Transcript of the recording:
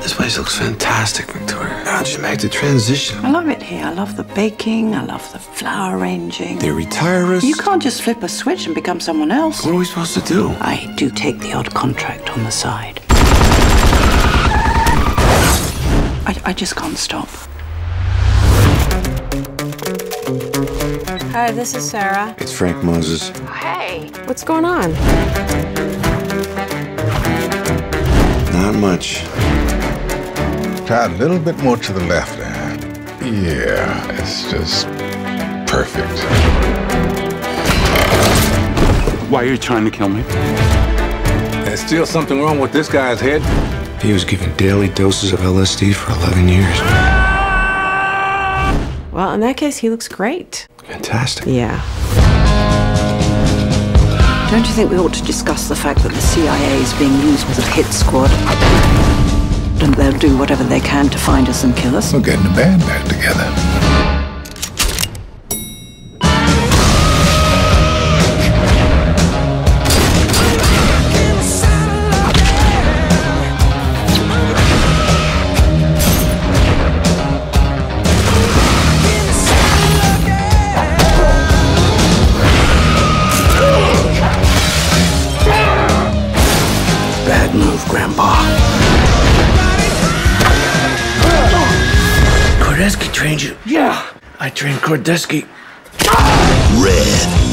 This place looks fantastic, Victoria. How'd you make the transition? I love it here. I love the baking. I love the flower arranging. They retire us. You can't just flip a switch and become someone else. What are we supposed to do? I do take the odd contract on the side. I just can't stop. Hi, this is Sarah. It's Frank Moses. Hey, what's going on? Not much. Try a little bit more to the left there. Yeah, it's just perfect. Why are you trying to kill me? There's still something wrong with this guy's head. He was given daily doses of LSD for 11 years. Well, in that case, he looks great. Fantastic. Yeah. Don't you think we ought to discuss the fact that the CIA is being used as a hit squad? And they'll do whatever they can to find us and kill us? We're getting the band back together. Bad move, Grandpa. Kordeski trained you? Yeah, I trained Kordeski. Red.